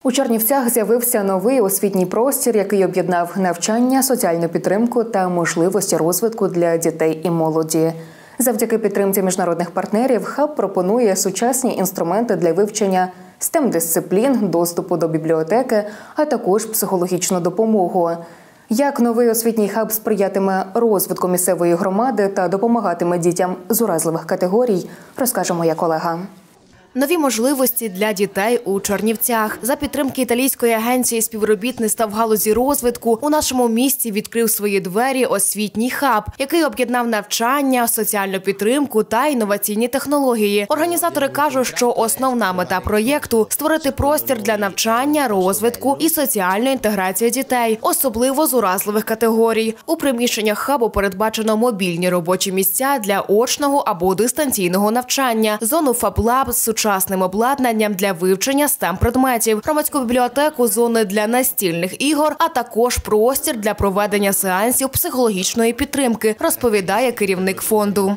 У Чернівцях з'явився новий освітній простір, який об'єднав навчання, соціальну підтримку та можливості розвитку для дітей і молоді. Завдяки підтримці міжнародних партнерів хаб пропонує сучасні інструменти для вивчення STEM-дисциплін, доступу до бібліотеки, а також психологічну допомогу. Як новий освітній хаб сприятиме розвитку місцевої громади та допомагатиме дітям з уразливих категорій, розкаже моя колега. Нові можливості для дітей у Чернівцях. За підтримки італійської агенції співробітництва в галузі розвитку у нашому місті відкрив свої двері освітній хаб, який об'єднав навчання, соціальну підтримку та інноваційні технології. Організатори кажуть, що основна мета проєкту – створити простір для навчання, розвитку і соціальної інтеграції дітей, особливо з уразливих категорій. У приміщеннях хабу передбачено мобільні робочі місця для очного або дистанційного навчання, зону FabLab з сучасним обладнанням для вивчення STEM-предметів, громадську бібліотеку, зони для настільних ігор, а також простір для проведення сеансів психологічної підтримки, розповідає керівник фонду.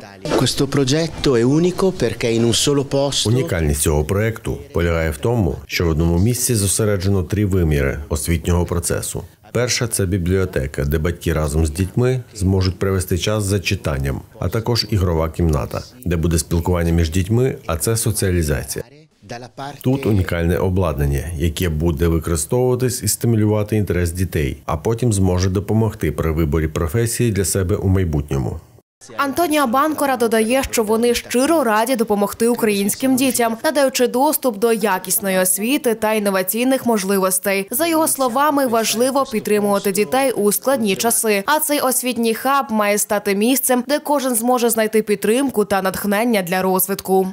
Унікальність цього проєкту полягає в тому, що в одному місці зосереджено 3 виміри освітнього процесу. Перша – це бібліотека, де батьки разом з дітьми зможуть провести час за читанням, а також ігрова кімната, де буде спілкування між дітьми, а це соціалізація. Тут унікальне обладнання, яке буде використовуватись і стимулювати інтерес дітей, а потім зможе допомогти при виборі професії для себе у майбутньому. Антоніо Банкора додає, що вони щиро раді допомогти українським дітям, надаючи доступ до якісної освіти та інноваційних можливостей. За його словами, важливо підтримувати дітей у складні часи. А цей освітній хаб має стати місцем, де кожен зможе знайти підтримку та натхнення для розвитку.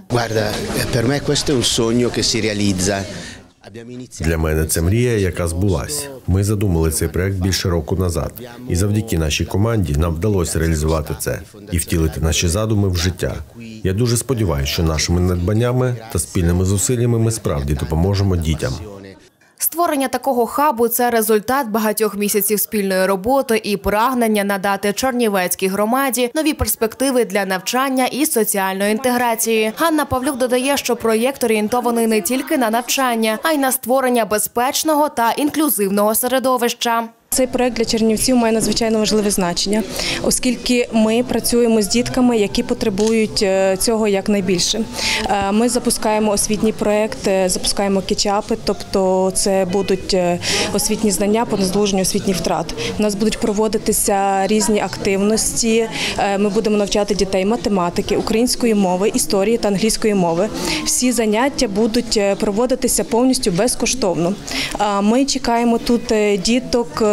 Для мене це мрія, яка збулась. Ми задумали цей проект більше року назад. І завдяки нашій команді нам вдалося реалізувати це і втілити наші задуми в життя. Я дуже сподіваюся, що нашими надбаннями та спільними зусиллями ми справді допоможемо дітям. Створення такого хабу – це результат багатьох місяців спільної роботи і прагнення надати чернівецькій громаді нові перспективи для навчання і соціальної інтеграції. Ганна Павлюк додає, що проєкт орієнтований не тільки на навчання, а й на створення безпечного та інклюзивного середовища. Цей проект для Чернівців має надзвичайно важливе значення, оскільки ми працюємо з дітками, які потребують цього якнайбільше. Ми запускаємо освітній проект, запускаємо кетчапи, тобто це будуть освітні знання по наздолуженню освітніх втрат. У нас будуть проводитися різні активності, ми будемо навчати дітей математики, української мови, історії та англійської мови. Всі заняття будуть проводитися повністю безкоштовно. Ми чекаємо тут діток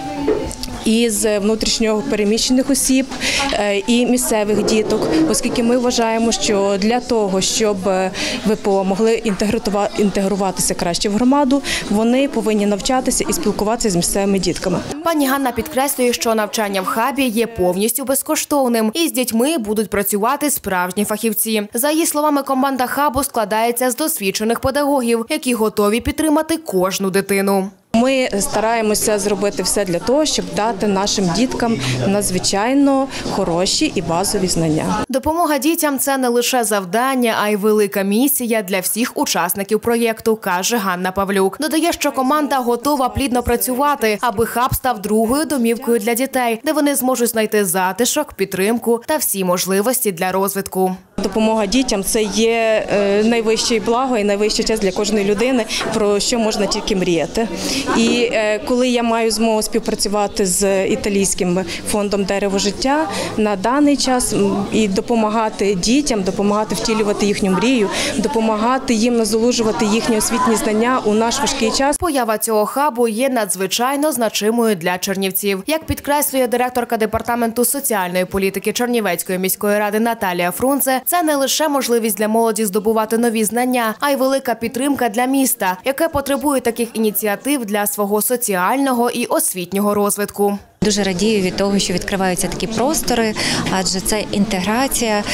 із внутрішньо переміщених осіб і місцевих діток, оскільки ми вважаємо, що для того, щоб ВПО могли інтегруватися краще в громаду, вони повинні навчатися і спілкуватися з місцевими дітками. Пані Ганна підкреслює, що навчання в хабі є повністю безкоштовним, і з дітьми будуть працювати справжні фахівці. За її словами, команда хабу складається з досвідчених педагогів, які готові підтримати кожну дитину. Ми стараємося зробити все для того, щоб дати нашим діткам надзвичайно хороші і базові знання. Допомога дітям – це не лише завдання, а й велика місія для всіх учасників проєкту, каже Ганна Павлюк. Додає, що команда готова плідно працювати, аби хаб став другою домівкою для дітей, де вони зможуть знайти затишок, підтримку та всі можливості для розвитку. Допомога дітям – це є найвище благо і найвища честь для кожної людини, про що можна тільки мріяти. І коли я маю змогу співпрацювати з італійським фондом «Дерево життя» на даний час і допомагати дітям, допомагати втілювати їхню мрію, допомагати їм надолужувати їхні освітні знання у наш важкий час. Поява цього хабу є надзвичайно значимою для чернівців. Як підкреслює директорка департаменту соціальної політики Чернівецької міської ради Наталія Фрунзе, це не лише можливість для молоді здобувати нові знання, а й велика підтримка для міста, яке потребує таких ініціатив для свого соціального і освітнього розвитку. Дуже радію від того, що відкриваються такі простори, адже це інтеграція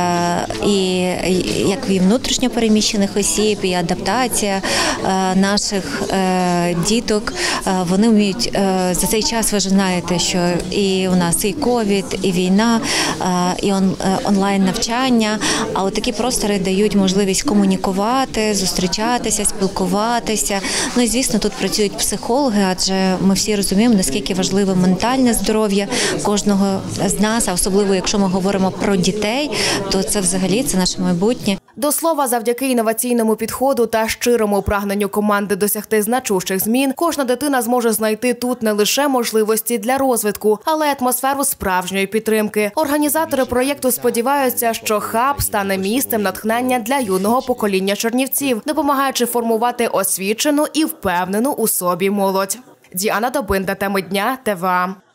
як і внутрішньо переміщених осіб, і адаптація наших діток. Вони вміють за цей час, ви ж знаєте, що і у нас і ковід, і війна, і онлайн-навчання, а от такі простори дають можливість комунікувати, зустрічатися, спілкуватися. Ну і, звісно, тут працюють психологи, адже ми всі розуміємо, наскільки важливе ментальне здоров'я кожного з нас, а особливо, якщо ми говоримо про дітей, то це взагалі це наше майбутнє. До слова, завдяки інноваційному підходу та щирому прагненню команди досягти значущих змін, кожна дитина зможе знайти тут не лише можливості для розвитку, але й атмосферу справжньої підтримки. Організатори проєкту сподіваються, що хаб стане місцем натхнення для юного покоління чернівців, допомагаючи формувати освічену і впевнену у собі молодь. Діана Добинда, теми дня, ТВА.